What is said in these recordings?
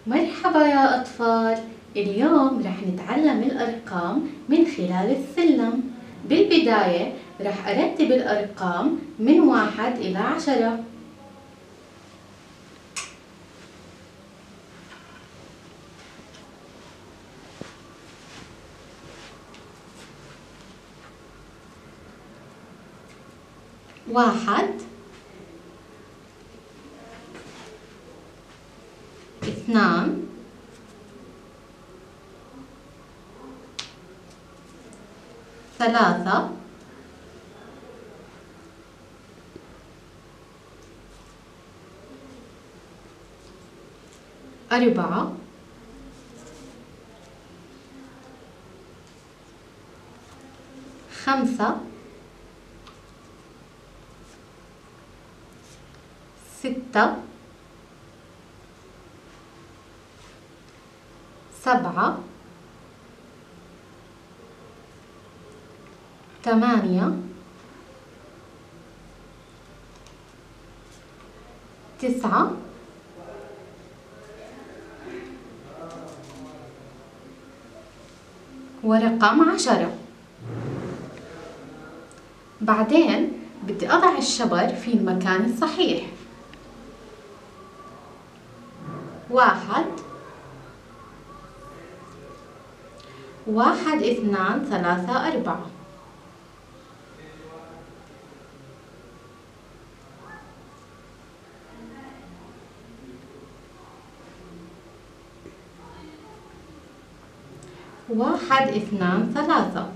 مرحبا يا أطفال، اليوم رح نتعلم الأرقام من خلال السلم. بالبداية رح أرتب الأرقام من 1 إلى 10. واحد، اثنان، ثلاثة، أربعة، خمسة، ستة، سبعة، 8، 9، ورقم 10. بعدين بدي أضع الشبر في المكان الصحيح. 1، 1، 2، 3، 4. 1، 2، 3.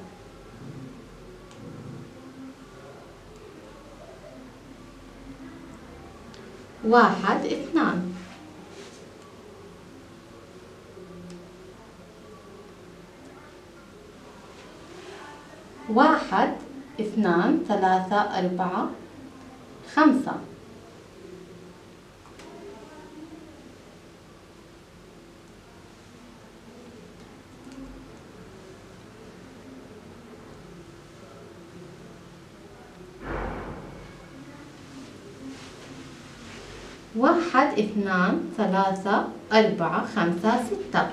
1، 2. 1، 2، 3، 4، 5. 1، 2، 3، 4، 5، 6.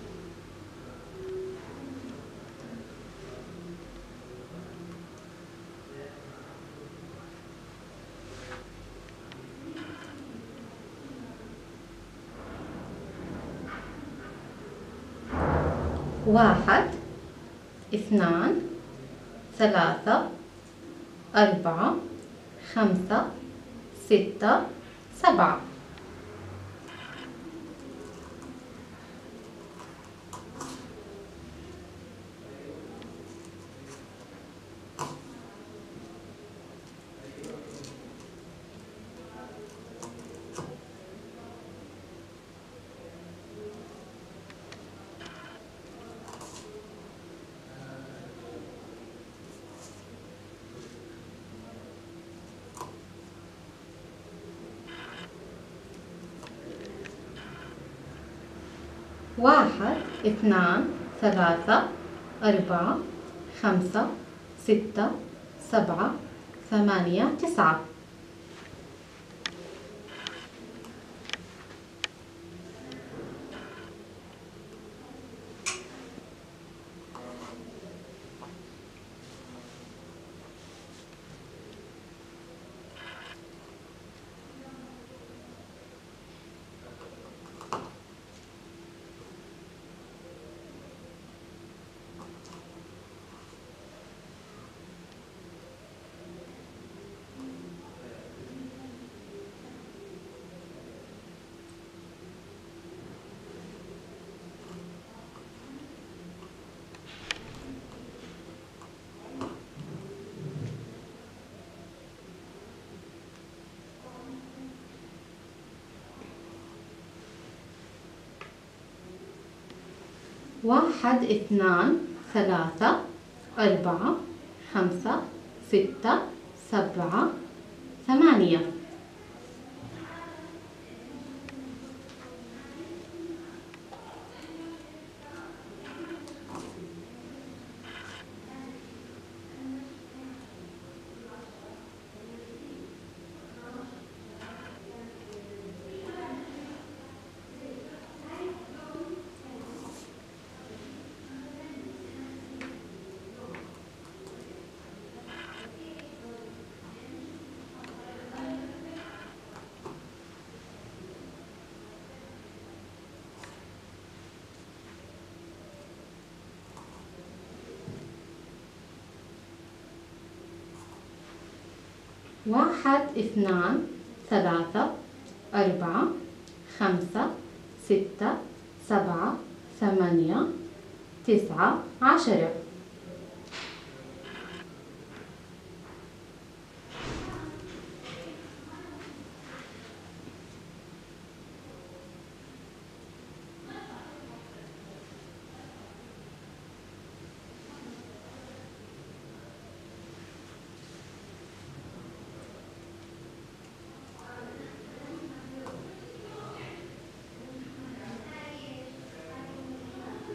1، 2، 3، 4، 5، 6، 7. 1، 2، 3، 4، 5، 6، 7، 8، 9. 1، 2، 3، 4، 5، 6، 7، 8. 1، 1 2 3 4 5 6 7 8 9 10.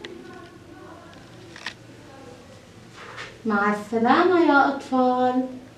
مع السلامة يا أطفال.